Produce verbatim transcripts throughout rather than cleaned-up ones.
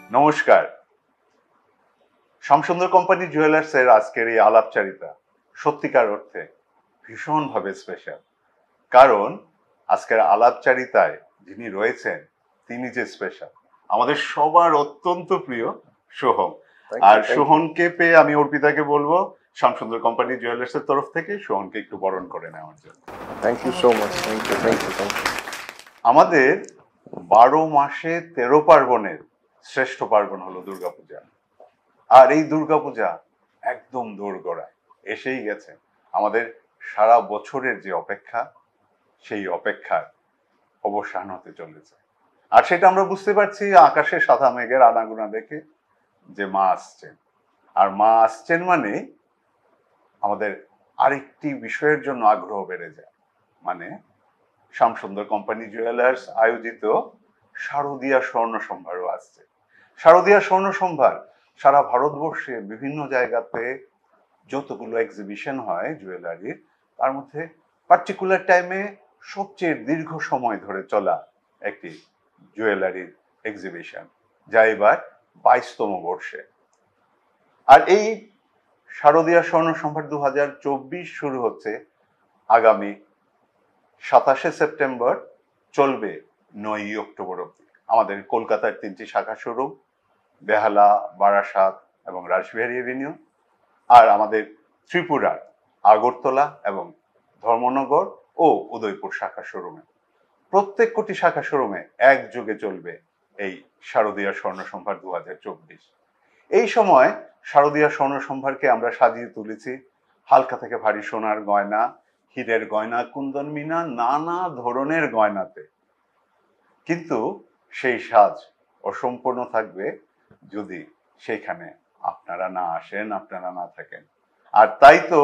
নমস্কার। শ্যামসুন্দর কোম্পানি জুয়েলার্সের আজকের এই আলাপচারিতা সত্যিকার অর্থে ভীষণভাবে স্পেশাল। কারণ আজকের আলাপচারিতায় যিনি রয়েছেন তিনি যে স্পেশাল, আমাদের সবার অত্যন্ত প্রিয় সোহম। আর সোহনকে পেয়ে আমি অর্পিতাকে বলবো শ্যামসুন্দর কোম্পানি জুয়েলার্সের তরফ থেকে সোহনকে একটু বরণ করে নেওয়ার জন্য। Thank you so much. Thank you thank you thank you. আমাদের বারো মাসে তেরো পার্বণের শ্রেষ্ঠ পার্বণ হলো দুর্গাপূজা। আর এই দুর্গাপূজা একদম দোরগোড়ায় এসেই গেছে। আমাদের সারা বছরের যে অপেক্ষা, সেই অপেক্ষার অবসান হতে চলেছে। আর সেটা আমরা বুঝতে পারছি আকাশে সাদা মেঘের আনাগোনা দেখে, যে মা আসছেন। আর মা আসছেন মানে আমাদের আরেকটি বিষয়ের জন্য আগ্রহ বেড়ে যায়, মানে শ্যামসুন্দর কোম্পানি জুয়েলার্স আয়োজিত শারদীয়া স্বর্ণ সম্ভারও আসছে। শারদীয়া স্বর্ণ সম্ভার সারা ভারতবর্ষে বিভিন্ন জায়গাতে যতগুলো এক্সিবিশন হয় জুয়েলারির, তার মধ্যে পার্টিকুলার টাইমে সবচেয়ে দীর্ঘ সময় ধরে চলা একটি জুয়েলারির এক্সিবিশন, যা এবার বাইশতম বর্ষে। আর এই শারদীয়া স্বর্ণ সম্ভার দু হাজার চব্বিশ শুরু হচ্ছে আগামী সাতাশে সেপ্টেম্বর, চলবে নয়ই অক্টোবর অব্দি। আমাদের কলকাতার তিনটি শাখা শোরুম, বেহালা, বারাসাত এবং রাসবিহারী এভিনিউ, আর আমাদের ত্রিপুরার আগরতলা এবং ধর্মনগর ও উদয়পুর শাখা শোরুমে, প্রত্যেক কোটি শাখা শোরুমে একযোগে চলবে এই শারদীয়া স্বর্ণ সম্ভার দু হাজার চব্বিশ। এই সময় শারদীয়া স্বর্ণ সম্ভারকে আমরা সাজিয়ে তুলেছি হালকা থেকে ভারী সোনার গয়না, হীরের গয়না, কুন্দন মিনা, নানা ধরনের গয়নাতে। কিন্তু সেই সাজ অসম্পূর্ণ থাকবে যদি সেইখানে আপনারা না আসেন, আপনারা না থাকেন। আর তাই তো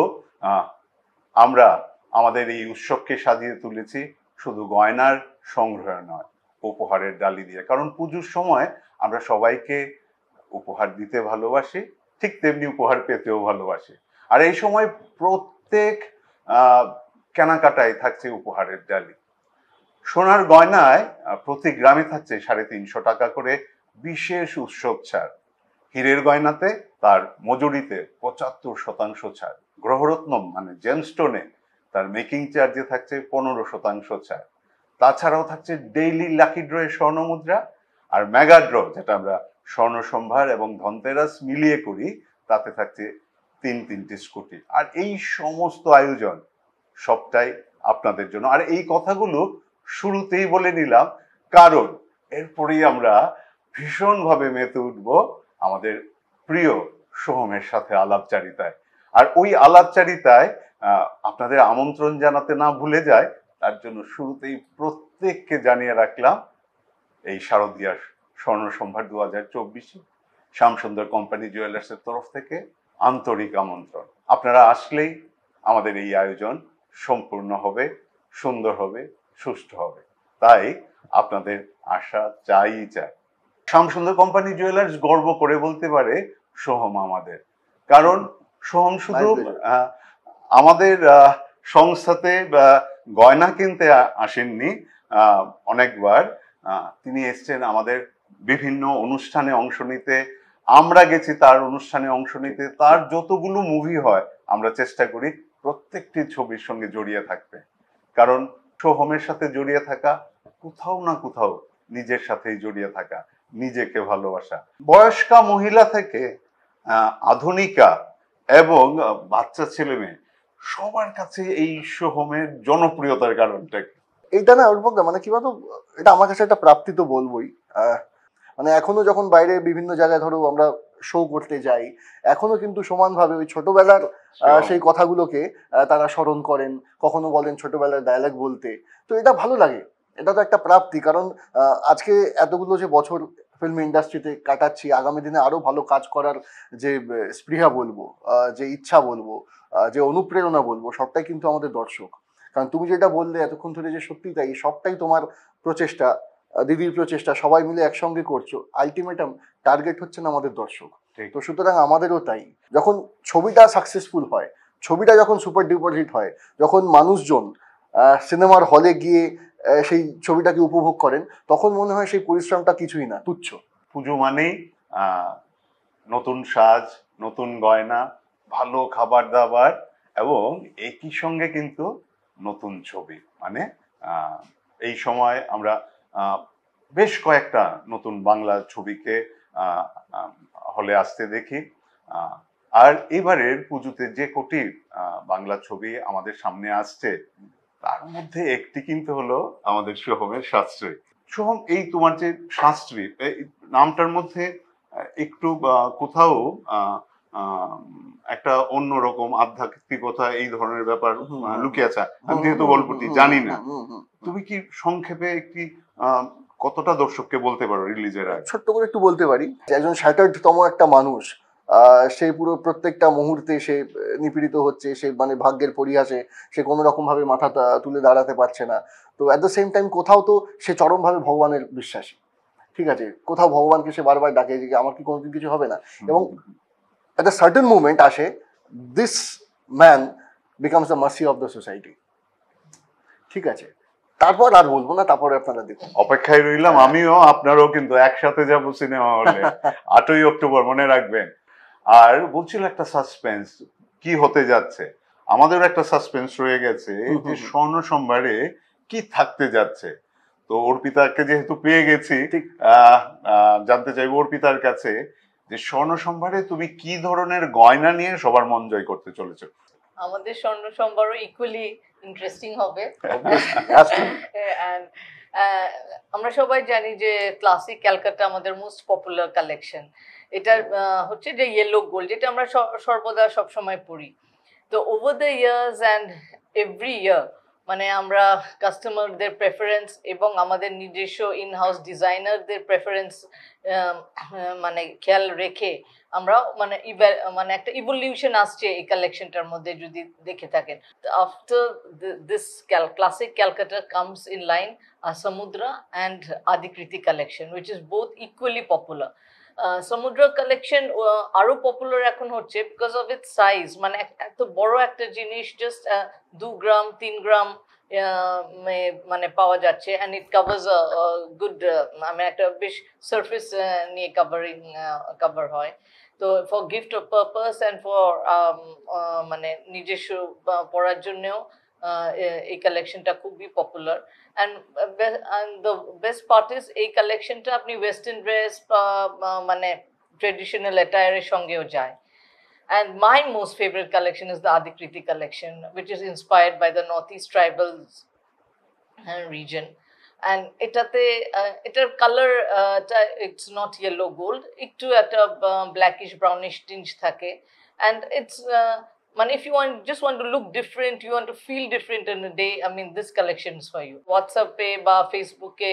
আমরা আমাদের এই উৎসবকে সাজিয়ে তুলেছি শুধু গয়নার সংগ্রহ নয়, উপহারের ডালি দিয়ে। কারণ পুজোর সময় আমরা সবাইকে উপহার দিতে ভালোবাসি, ঠিক তেমনি উপহার পেতেও ভালোবাসি। আর এই সময় প্রত্যেক আহ কেনাকাটায় থাকছে উপহারের ডালি। সোনার গয়নায় প্রতি গ্রামে থাকছে সাড়ে তিনশো টাকা করে বিশেষ উৎসব ছাড়। হীরের গয়নাতে তার মজুরিতে পঁচাত্তর শতাংশ ছাড়। গ্রহরত্ন মানে জেমস্টোনে তার মেকিং চার্জে থাকছে পনেরো শতাংশ ছাড়। তাছাড়াও থাকছে ডেইলি লাকি ড্রয়ে স্বর্ণ মুদ্রা, আর মেগা ড্র যেটা আমরা স্বর্ণ সম্ভার এবং ধনতেরাস মিলিয়ে করি, তাতে থাকছে তিন তিনটি স্কুটি। আর এই সমস্ত আয়োজন সবটাই আপনাদের জন্য। আর এই কথাগুলো শুরুতেই বলে নিলাম, কারণ এরপরেই আমরা ভীষণভাবে মেতে উঠব আমাদের প্রিয় সোহমের সাথে আলাপচারিতায়। আর ওই আলাপচারিতায় আপনাদের আমন্ত্রণ জানাতে না ভুলে যায়, তার জন্য শুরুতেই প্রত্যেককে জানিয়ে রাখলাম এই শারদীয়া স্বর্ণ সম্ভার দু হাজার চব্বিশে শ্যামসুন্দর কোম্পানি জুয়েলার্সের তরফ থেকে আন্তরিক আমন্ত্রণ। আপনারা আসলেই আমাদের এই আয়োজন সম্পূর্ণ হবে, সুন্দর হবে, সুষ্ঠু হবে। তাই আপনাদের আশা চাই চাই। শ্যামসুন্দর কোম্পানি জুয়েলার্স গর্ব করে বলতে পারে সোহম আমাদের। কারণ সোহম শুধু আমাদের সংস্থাতে গয়না কিনতে আসেননি, অনেকবার তিনি এসছেন আমাদের বিভিন্ন অনুষ্ঠানে অংশ নিতে। আমরা গেছি তার অনুষ্ঠানে অংশ নিতে। তার যতগুলো মুভি হয় আমরা চেষ্টা করি প্রত্যেকটি ছবির সঙ্গে জড়িয়ে থাকতে। কারণ সোহমের সাথে জড়িয়ে থাকা কোথাও না কোথাও নিজের সাথেই জড়িয়ে থাকা, নিজেকে ভালোবাসা। বয়স্কা মহিলা থেকে আধুনিকা এবং বাচ্চা ছেলে মেয়ে সবার কাছে এই সোহমের জনপ্রিয়তার কারণটা কি? এইটা না অল্পদা মানে কি বলতো, এটা আমার কাছে একটা প্রাপ্তি তো বলবোই। মানে এখনো যখন বাইরে বিভিন্ন জায়গায় ধরো আমরা শো করতে যাই, এখনো কিন্তু সমানভাবে ওই ছোটবেলার সেই কথাগুলোকে তারা স্মরণ করেন, কখনো বলেন ছোটবেলার ডায়ালগ বলতে। তো এটা ভালো লাগে, এটা তো একটা প্রাপ্তি। কারণ আজকে এতগুলো যে বছর ফিল্ম ইন্ডাস্ট্রিতে কাটাচ্ছি, আগামী দিনে আরো ভালো কাজ করার যে স্পৃহা বলবো, যে ইচ্ছা বলবো, যে অনুপ্রেরণা বলবো, সবটাই কিন্তু আমাদের দর্শক। কারণ তুমি যেটা বললে এতক্ষণ ধরে, যে সত্যি তাই, সবটাই তোমার প্রচেষ্টা, দিদির প্রচেষ্টা, সবাই মিলে একসঙ্গে করছো। আলটিমেটাম টার্গেট হচ্ছে না আমাদের দর্শক। তো সুতরাং আমাদেরও তাই। যখন ছবিটা সাকসেসফুল হয়, ছবিটা যখন সুপার ডুপার হিট হয়, যখন মানুষজন সিনেমার হলে গিয়ে সেই ছবিটাকে উপভোগ করেন, তখন মনে হয় সেই পরিশ্রমটা কিছুই না, তুচ্ছ। পুজো মানেই আহ, নতুন সাজ, নতুন গয়না, ভালো খাবার দাবার এবং একই সঙ্গে কিন্তু নতুন ছবি। মানে আহ, এই সময় আমরা আহ, বেশ কয়েকটা নতুন বাংলা ছবিকে আহ, আহ, হলে আসতে দেখি। আহ, আর এবারের পুজোতে যে কোটি আহ, বাংলা ছবি আমাদের সামনে আসছে তার মধ্যে একটি কিন্তু হলো আমাদের সোহমের শাস্ত্রী। সোহম, এই তোমার যে শাস্ত্রী এই নামটার মধ্যে আহ, একটু আহ, কোথাও আহ, আহ, একটা অন্যরকম আধ্যাত্মিকতা এই ধরনের ব্যাপার হুম, আহ, হুম, লুকিয়ে আছে। আমি হুম, যেহেতু হুম, গল্পটি হুম, জানি হুম, না, হুম, হুম, হুম। তুমি কি সংক্ষেপে একটি আহ, কতটা দর্শককে বলতে পারো রিলিজের আগে? ছোট্ট করে একটু বলতে পারি যে একজন শ্যাটার্ড তম একটা মানুষ, আহ, সে পুরো প্রত্যেকটা মুহূর্তে সে আহ, নিপীড়িত হচ্ছে, সে মানে ভাগ্যের পরিহাসে সে কোনো রকম ভাবে মাথা তা- তুলে দাঁড়াতে পারছে না। তো অ্যাট দ্য সেম টাইম কোথাও তো সে চরমভাবে ভগবানের বিশ্বাসী, ঠিক আছে, কোথাও ভগবানকে সে বারবার ডাকে যে আমার কি কোনোদিন কিছু হবে না। এবং at a certain moment আসে, this man becomes the mercy of the society, ঠিক আছে। তারপর আর বলবো না, তারপরে আপনারা দেখুন। অপেক্ষায় রইলাম আমিও, আপনারও কিন্তু একসাথে যাবো সিনেমা হলে আটই অক্টোবর, মনে রাখবেন। আর বলছিল একটা সাসপেন্স কি হতে যাচ্ছে, আমাদেরও একটা সাসপেন্স রয়ে গেছে হুম, যে হুম, হুম। স্বর্ণ সম্ভারে কি থাকতে যাচ্ছে। তো অর্পিতাকে যেহেতু পেয়ে গেছি, ঠিক। আহ আহ, জানতে চাইবো অর্পিতার কাছে যে স্বর্ণ সম্ভারে তুমি কি ধরনের গয়না নিয়ে সবার মন জয় করতে চলেছো? আমাদের স্বর্ণ সম্ভারও ইকুয়ালি ইন্টারেস্টিং হবে। Obviously, has to be. And, ah, আমরা সবাই জানি যে ক্লাসিক ক্যালকাটা আমাদের মোস্ট পপুলার কালেকশন। এটার আহ, হচ্ছে যে ইয়েলো গোল্ড, যেটা আমরা স- সর্বদা সবসময় পরি। তো over the years and every year মানে আমরা কাস্টমারদের প্রেফারেন্স এবং আমাদের নিজস্ব ইন হাউস ডিজাইনারদের প্রেফারেন্স মানে খেয়াল রেখে আমরা মানে ইভা- মানে একটা ইভলিউশন আসছে এই কালেকশনটার মধ্যে যদি দেখে থাকেন। After this classic Calcutta comes in line Samudra and Adikriti collection, which is both equally popular. Samudra collection আরো পপুলার এখন হচ্ছে বিকজ অফ ইটস সাইজ, মানে এক- এত বড় একটা জিনিস জাস্ট দু গ্রাম তিন গ্রাম আহ, মে- মানে পাওয়া যাচ্ছে, অ্যান্ড ইট কাভার্স গুড, মানে একটা বেশ সারফেস নিয়ে কাভারিং কাভার হয়। তো for gift purpose and for মানে নিজস্ব আহ, পড়ার জন্যও আহ, এ- এই কালেকশনটা খুবই popular. And and the best part is এই কালেকশনটা আপনি ওয়েস্টার্ন ড্রেস মানে ট্রেডিশনাল অ্যাটায়ারের সঙ্গেও যায়। And my most favorite collection is the Adikriti collection, which is inspired by the Northeast tribals uh, region. And এটাতে uh, এটার colour it's not yellow gold, একটু একটা uh, blackish brownish tinge থাকে, and it's uh, মানে if you want just want to look different, you want to feel different in a day, I mean this collection is for you. WhatsApp এ বা ফেসবুকে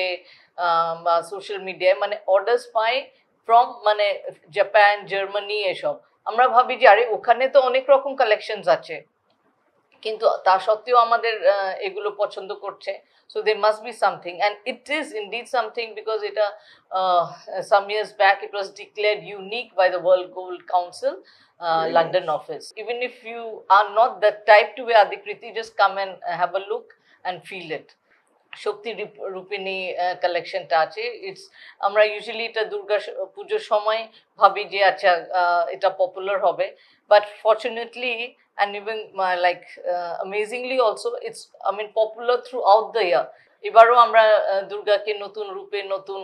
বা social মিডিয়ায় মানে orders পাই from মানে Japan, Germany এসব। আমরা ভাবি যে আরে ওখানে তো অনেক রকম কালেকশনস আছে, কিন্তু তা সত্ত্বেও আমাদের আহ, এগুলো পছন্দ করছে। So there must be something, and it is indeed something because it uh, uh, some years back it was declared unique by the World Gold Council uh, Really? London office. Even if you are not the type to wear Adikriti, just come and uh, have a look and feel it. শক্তি রূপ- রূপিণী কালেকশনটা আছে, it's আমরা usually এটা দুর্গা স- পুজোর সময় ভাবি যে আচ্ছা আহ, এটা পপুলার হবে, but fortunately and even like amazingly also it's I mean popular throughout the year. এবারও আমরা আহ, দুর্গাকে নতুন রূপে নতুন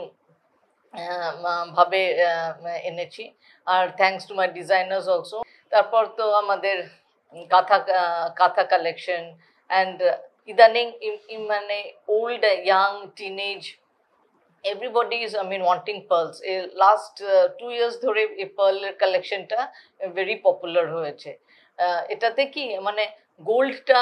আহ, মা- ভাবে আহ, এনেছি, আর thanks to my designers also. তারপর তো আমাদের উম, কাঁথা আহ, কাঁথা কালেকশন অ্যান্ড ইদানিং ইম- ইম- মানে old young teenage everybody is I mean wanting pearls. Last two years ধরে এই পার্লের কালেকশনটা ভেরি পপুলার হয়েছে। আহ, এটাতে কি মানে গোল্ডটা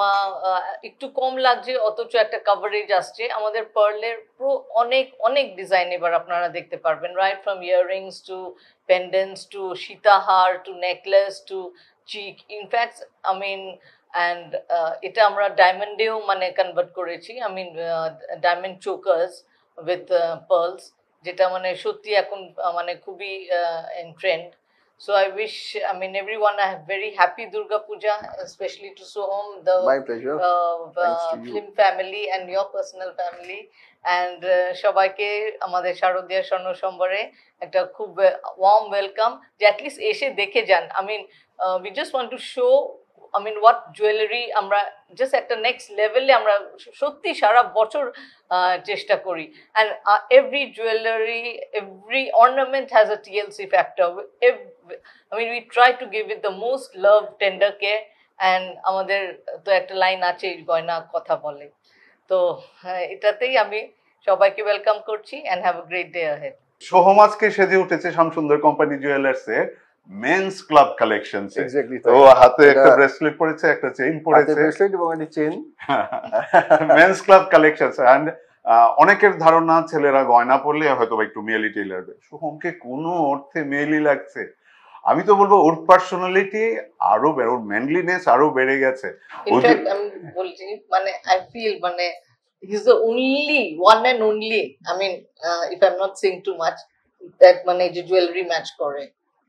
একটু কম লাগছে, অথচ একটা কাভারেজ আসছে। আমাদের পার্লের পুরো অনেক অনেক ডিজাইন এবার আপনারা দেখতে পারবেন, right from earrings to pendants to সীতাহার টু নেকলেস টু চিক, ইনফ্যাক্ট আই মিন অ্যান্ড এটা আমরা ডায়মন্ডেও মানে কনভার্ট করেছি, I mean diamond chokers with pearls, যেটা মানে সত্যি এখন আহ, মানে খুবই in trend. So I wish, I mean, everyone a very happy Durga Puja, especially to Soham, the My pleasure. uh, Thanks to uh, you. film family and your personal family. And uh, সবাইকে আমাদের শারদীয়া স্বর্ণ সম্বরে একটা খুব warm welcome, যে at least এসে দেখে যান। I mean we just want to show, I mean, what jewelry আমরা just একটা next level-এ আমরা সত্যি সারা বছর চেষ্টা করি। And uh, every jewelry, every ornament has a T L C factor. Every, I mean, we try to give it the most love, tender care, and আমাদের তো একটা লাইন আছে, গয়না কথা বলে। তো এটাতেই আমি সবাইকে ওয়েলকাম করছি, and have a great day ahead. Soham আজকে সেজে উঠেছে শ্যামসুন্দর কোম্পানি জুয়েলার্সে মেন্স ক্লাব কালেকশন। এক্স্যাক্টলি, তো হাতে একটা ব্রেসলেট পরেছে, একটা চেইন পরেছে, ব্রেসলেট এবং একটা chain, men's club collection. And অনেকের ধারণা ছেলেরা গয়না পরলে হয়তো একটু মেয়েলি টেইলার। সোহমকে কোনো অর্থে মেয়েলি লাগছে? আমি তো বলবো ওর পার্সোনালিটি আরো বেড়ে, ওর ম্যানলিনেস আরো বেড়ে গেছে। ইনফ্যাক্ট আমি বলছি, মানে আই ফিল মানে he is the only one and only, I mean if I am not saying too much, that মানে যে জুয়েলারি ম্যাচ করে।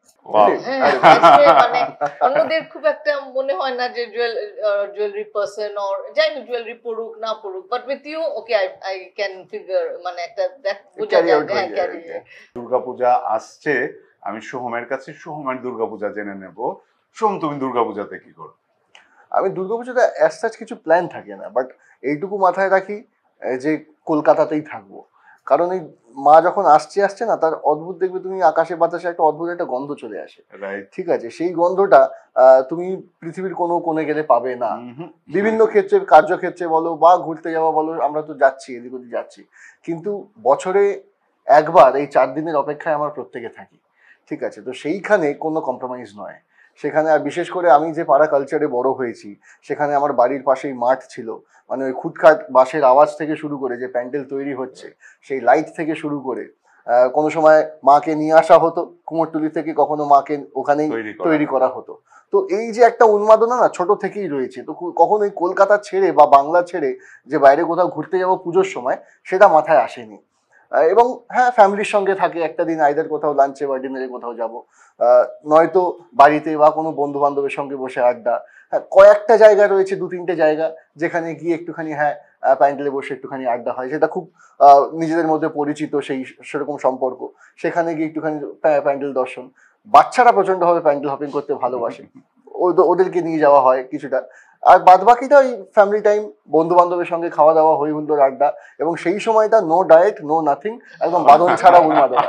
মানে অন্যদের খুব একটা মনে হয় না যে জুয়েলারি পার্সন, অর যাই না জুয়েলারি পড়ুক না পড়ুক, but with you okay I I can figure, মানে একটা বোঝা যায়। দুর্গাপূজা আসছে, আমি সোহমের কাছে সোহমের দুর্গাপূজা জেনে নেব। সোহম, তুমি দুর্গাপূজাতে কি করো? আমি দুর্গাপূজাতে অ্যাজ সাচ কিছু প্ল্যান থাকে না, বাট এইটুকু মাথায় রাখি যে কলকাতাতেই থাকবো। কারণ এই মা যখন আসছে আসছে না, তার অদ্ভুত দেখবে তুমি আকাশে বাতাসে একটা অদ্ভুত একটা গন্ধ চলে আসে, ঠিক আছে? সেই গন্ধটা তুমি পৃথিবীর কোনো কোণে গেলে পাবে না। বিভিন্ন ক্ষেত্রে, কার্যক্ষেত্রে বলো বা ঘুরতে যাওয়া বলো, আমরা তো যাচ্ছি এদিক ওদিক যাচ্ছি, কিন্তু বছরে একবার এই চার দিনের অপেক্ষায় আমার প্রত্যেকে থাকি, ঠিক আছে? তো সেইখানে কোনো কম্প্রোমাইজ নয় সেখানে। আর বিশেষ করে আমি যে পাড়া কালচারে বড় হয়েছি, সেখানে আমার বাড়ির পাশেই মাঠ ছিল, মানে ওই খুটখাট বাঁশের আওয়াজ থেকে শুরু করে যে প্যান্ডেল তৈরি হচ্ছে, সেই লাইট থেকে শুরু করে কোনো সময় মাকে নিয়ে আসা হতো কুমোরটুলি থেকে, কখনো মাকে ওখানেই তৈরি করা হতো। তো এই যে একটা উন্মাদনা না ছোট থেকেই রয়েছে। তো কখনো এই কলকাতা ছেড়ে বা বাংলা ছেড়ে যে বাইরে কোথাও ঘুরতে যাবো পুজোর সময়, সেটা মাথায় আসেনি। এবং হ্যাঁ, ফ্যামিলির সঙ্গে থাকে একটা দিন, আইদার কোথাও লাঞ্চে বা ডিনারে কোথাও যাবো, নয়তো বাড়িতে বা কোনো বন্ধু বান্ধবের সঙ্গে বসে আড্ডা। হ্যাঁ, কয়েকটা জায়গা রয়েছে, দু তিনটে জায়গা যেখানে গিয়ে একটুখানি হ্যাঁ প্যান্ডেলে বসে একটুখানি আড্ডা হয়, সেটা খুব নিজেদের মধ্যে পরিচিত সেই সেরকম সম্পর্ক। সেখানে গিয়ে একটুখানি প্যান্ডেল দর্শন। বাচ্চারা প্রচন্ডভাবে প্যান্ডেল হপিং করতে ভালোবাসে, ওদেরকে নিয়ে যাওয়া হয় কিছুটা। আর বাদ বাকিটা ওই ফ্যামিলি টাইম, বন্ধু বান্ধবের সঙ্গে খাওয়া দাওয়া, হই হুল্লোড়, আড্ডা, এবং সেই সময়টা নো ডায়েট নো নাথিং, একদম বাদন ছাড়া উন্মাদনা।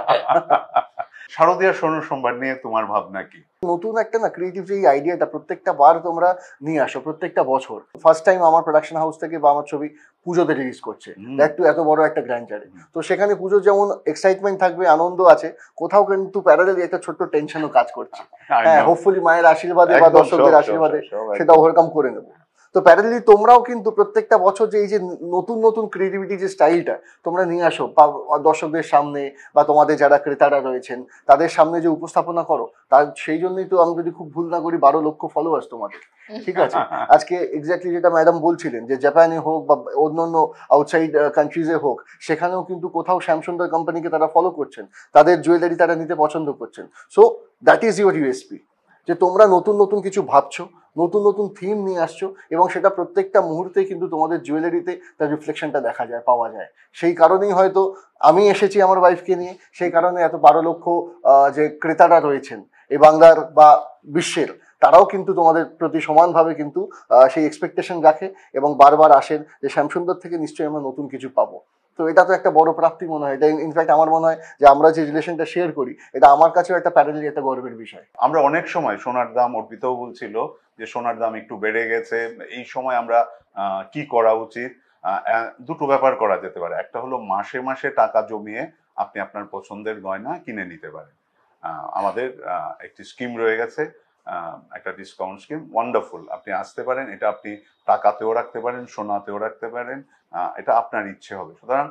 শারদীয়া স্বর্ণ সম্ভার নিয়ে তোমার ভাবনা কি? নতুন একটা না ক্রিয়েটিভ যে আইডিয়াটা প্রত্যেকটা বার তোমরা নিয়ে আসো, প্রত্যেকটা বছর ফার্স্ট টাইম আমার প্রোডাকশন হাউস থেকে বা আমার ছবি পুজোতে রিলিজ করছে, একটু এত বড় একটা গ্র্যান্ডারে। তো সেখানে পুজোর যেমন এক্সাইটমেন্ট থাকবে, আনন্দ আছে, কোথাও কিন্তু প্যারালালি একটা ছোট্ট টেনশনও কাজ করছে। হ্যাঁ, হোপফুলি মায়ের আশীর্বাদে বা দর্শকদের আশীর্বাদে সেটা ওভারকাম করে নেবো। তো প্যারালালি তোমরাও কিন্তু প্রত্যেকটা বছর যে এই যে নতুন নতুন ক্রিয়েটিভিটি যে স্টাইলটা তোমরা নিয়ে আসো দর্শকদের সামনে বা তোমাদের যারা ক্রেতারা রয়েছেন তাদের সামনে যে উপস্থাপনা করো, তার সেই জন্যই তো আমি যদি খুব ভুল না করি বারো লক্ষ ফলোয়ার্স তোমাদের, ঠিক আছে? আজকে এক্স্যাক্টলি যেটা ম্যাডাম বলছিলেন যে জাপানে হোক বা অন্যান্য আউটসাইড কান্ট্রিজে হোক, সেখানেও কিন্তু কোথাও শ্যামসুন্দর কোম্পানিকে তারা ফলো করছেন, তাদের জুয়েলারি তারা নিতে পছন্দ করছেন। So that is your USP, যে তোমরা নতুন নতুন কিছু ভাবছো, নতুন নতুন থিম নিয়ে আসছো, এবং সেটা প্রত্যেকটা মুহূর্তে কিন্তু তোমাদের জুয়েলারিতে তার রিফ্লেকশনটা দেখা যায়, পাওয়া যায়। সেই কারণেই হয়তো আমি এসেছি আমার ওয়াইফকে নিয়ে, সেই কারণে এত বারো লক্ষ যে ক্রেতারা রয়েছেন এই বাংলার বা বিশ্বের, তারাও কিন্তু তোমাদের প্রতি সমানভাবে কিন্তু সেই এক্সপেকটেশন রাখে এবং বারবার আসেন যে শ্যামসুন্দর থেকে নিশ্চয়ই আমরা নতুন কিছু পাবো। তো এটা তো একটা বড় প্রাপ্তি মনে হয়। এটা ইনফ্যাক্ট আমার মনে হয় যে আমরা যে রিলেশনটা শেয়ার করি, এটা আমার কাছেও একটা প্যারালালি একটা গর্বের বিষয়। আমরা অনেক সময় সোনার দাম, অর্পিতাও বলছিল যে সোনার দাম একটু বেড়ে গেছে, এই সময় আমরা কি করা উচিত? দুটো ব্যাপার করা যেতে পারে। একটা হলো মাসে মাসে টাকা জমিয়ে আপনি আপনার পছন্দের গয়না কিনে নিতে পারেন। আমাদের একটি স্কিম রয়ে গেছে, একটা ডিসকাউন্ট স্কিম, ওয়ান্ডারফুল। আপনি আসতে পারেন, এটা আপনি টাকাতেও রাখতে পারেন, সোনাতেও রাখতে পারেন, এটা আপনার ইচ্ছে হবে। সুতরাং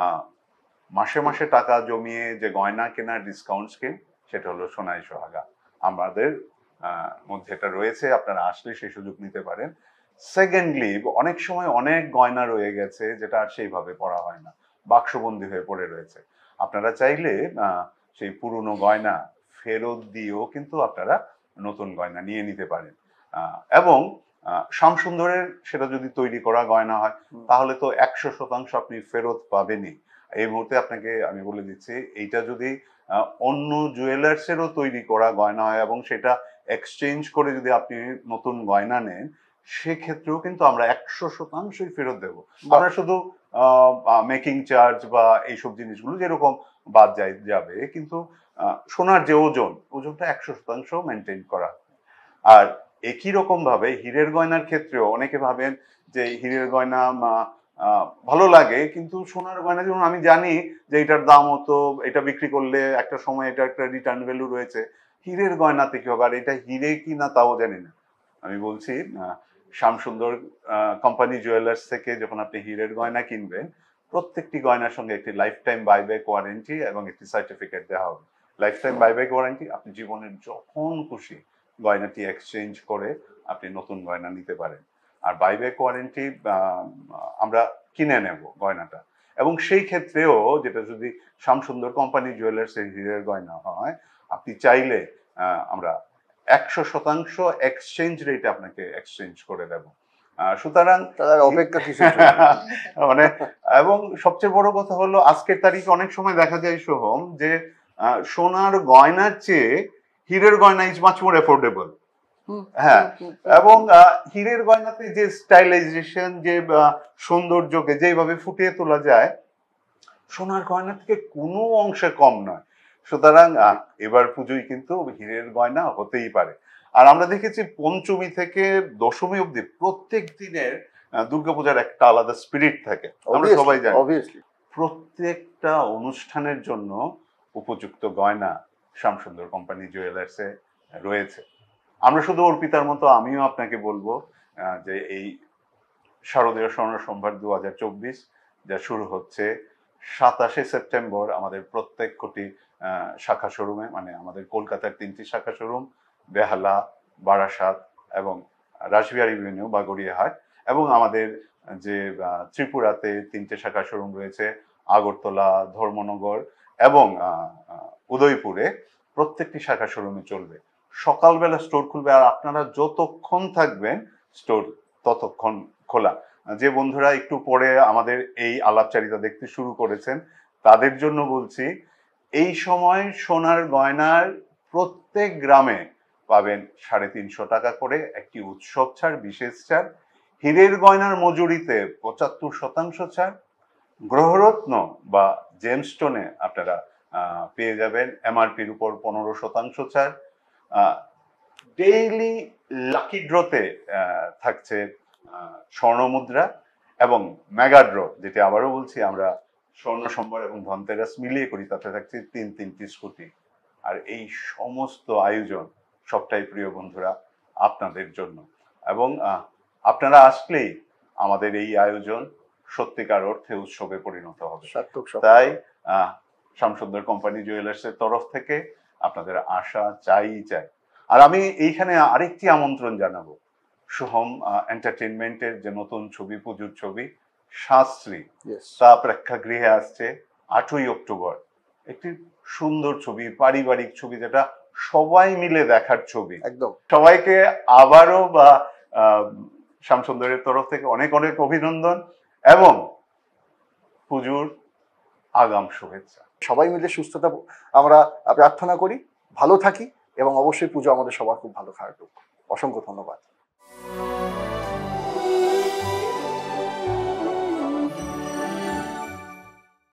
মাসে মাসে টাকা জমিয়ে যে গয়না কেনার ডিসকাউন্ট স্কিম, সেটা হলো সোনাই সোহাগা, আমাদের মধ্যে এটা রয়েছে। আপনারা আসলে সেই সুযোগ নিতে পারেন। সেকেন্ডলি, অনেক সময় অনেক গয়না রয়ে গেছে যেটা আর সেইভাবে পরা হয় না, বাক্সবন্দি হয়ে পড়ে রয়েছে। আপনারা চাইলে সেই পুরনো গয়না ফেরত দিয়েও কিন্তু আপনারা নতুন গয়না নিয়ে নিতে পারেন। আহ, এবং আহ, শ্যামসুন্দরের সেটা যদি তৈরি করা গয়না হয় তাহলে তো একশো শতাংশ আপনি ফেরত পাবেনই। এই মুহূর্তে আপনাকে আমি বলে দিচ্ছি, এইটা যদি আহ, অন্য জুয়েলার্সেরও তৈরি করা গয়না হয় এবং সেটা এক্সচেঞ্জ করে যদি আপনি নতুন গয়না নেন, সেক্ষেত্রেও কিন্তু আমরা একশো শতাংশই ফেরত দেব। আমরা শুধু মেকিং চার্জ বা এইসব জিনিসগুলো যেরকম বাদ যায় যাবে, কিন্তু আহ, সোনার যে ওজন ওজনটা একশো শতাংশ মেনটেন করা। আর একই রকম ভাবে হীরের গয়নার ক্ষেত্রেও অনেকে ভাবেন যে হীরের গয়না আহ, ভালো লাগে, কিন্তু সোনার গয়না যেমন আমি জানি যে এটার দাম হতো, এটা বিক্রি করলে একটা সময় এটা একটা রিটার্ন ভ্যালু রয়েছে, হীরের গয়নাতে কি হবে, আর এটা হীরে কি না তাও জানি না। আমি বলছি শ্যামসুন্দর কোম্পানি জুয়েলার্স থেকে যখন আপনি হীরের গয়না কিনবেন, প্রত্যেকটি গয়নার সঙ্গে একটি লাইফ টাইম বাইব্যাক ওয়ারেন্টি এবং একটি সার্টিফিকেট দেওয়া হবে। লাইফ টাইম বাইব্যাক ওয়ারেন্টি, আপনি জীবনের যখন খুশি গয়নাটি এক্সচেঞ্জ করে আপনি নতুন গয়না নিতে পারেন। আর বাইব্যাক ওয়ারেন্টি আমরা কিনে নেব গয়নাটা, এবং সেই ক্ষেত্রেও যেটা যদি শ্যামসুন্দর কোম্পানি জুয়েলার্স এর হীরের গয়না হয়, আপনি চাইলে আমরা একশো শতাংশ এক্সচেঞ্জ রেটে আপনাকে এক্সচেঞ্জ করে দেব। সুতরাং অপেক্ষা কিছু মানে, এবং সবচেয়ে বড় কথা হলো আজকের তারিখে অনেক সময় দেখা যায় সোহম যে সোনার গয়নার চেয়ে হীরের গয়না ইজ মাচ মোর অ্যাফোর্ডেবল। হ্যাঁ, এবং হীরের গয়নাতে যে স্টাইলাইজেশন, যে সৌন্দর্যকে যেভাবে ফুটিয়ে তোলা যায়, সোনার গয়না থেকে কোনো অংশে কম নয়। সুতরাং এবার পুজোয় কিন্তু হীরের গয়না হতেই পারে। আর আমরা দেখেছি পঞ্চমী থেকে দশমী অবধি প্রত্যেক দিনের দুর্গাপূজার একটা আলাদা স্পিরিট থাকে, আমরা সবাই জানি। প্রত্যেকটা অনুষ্ঠানের জন্য উপযুক্ত গয়না শ্যামসুন্দর কোম্পানি জুয়েলার্সে রয়েছে। আমরা শুধু অর্পিতার মতো আমিও আপনাকে বলবো যে এই শারদীয় স্বর্ণ সম্ভার দু হাজার চব্বিশ যা শুরু হচ্ছে সাতাশে সেপ্টেম্বর আমাদের প্রত্যেক কোটি শাখা শোরুমে, মানে আমাদের কলকাতার তিনটি শাখা শোরুম, বেহালা, বারাসাত এবং রাসবিহারী এভিনিউ বা গড়িয়াহাট, এবং আমাদের যে ত্রিপুরাতে তিনটে শাখা শোরুম রয়েছে, আগরতলা, ধর্মনগর এবং উদয়পুরে, প্রত্যেকটি শাখা শোরুমে চলবে। সকালবেলা স্টোর খুলবে, আর আপনারা যতক্ষণ থাকবেন স্টোর ততক্ষণ খোলা। যে বন্ধুরা একটু পরে আমাদের এই আলাপচারিতা দেখতে শুরু করেছেন তাদের জন্য বলছি, এই সময় সোনার গয়নার প্রত্যেক গ্রামে পাবেন সাড়ে তিনশো টাকা করে একটি উৎসব ছাড়, বিশেষ ছাড়। হীরের গয়নার মজুরিতে পঁচাত্তর শতাংশ ছাড়। গ্রহরত্ন বা জেমস্টোনে আপনারা পেয়ে যাবেন এমআরপির উপর পনেরো শতাংশ ছাড়। ডেইলি লাকি ড্রতে থাকছে স্বর্ণ মুদ্রা এবং মেগা ড্র, যেটি আবারও বলছি আমরা স্বর্ণ সম্ভার এবং ধনতেরাস মিলিয়ে করি, তাতে থাকছে তিন তিনটি স্কুটি। আর এই সমস্ত আয়োজন সবটাই প্রিয় বন্ধুরা আপনাদের জন্য, এবং আপনারা আসলেই আমাদের এই আয়োজন সত্যিকার অর্থে উৎসবে পরিণত হবে। তাই শ্যামসুন্দর কোম্পানি জুয়েলার্স এর তরফ থেকে আপনাদের আশা চাই চাই। আর আমি এইখানে আরেকটি আমন্ত্রণ জানাবো, সোহম এন্টারটেইনমেন্টের যে নতুন ছবি, পুজোর ছবি শাস্ত্রী, তা প্রেক্ষাগৃহে আসছে আটই অক্টোবর। একটি সুন্দর ছবি, পারিবারিক ছবি, যেটা সবাই মিলে দেখার ছবি। একদম সবাইকে আবারও বা শ্যামসুন্দরের তরফ থেকে অনেক অনেক অভিনন্দন এবং পুজোর আগাম শুভেচ্ছা। সবাই মিলে সুস্থতা আমরা প্রার্থনা করি, ভালো থাকি, এবং অবশ্যই পুজো আমাদের সবার খুব ভালো কাটুক। অসংখ্য ধন্যবাদ।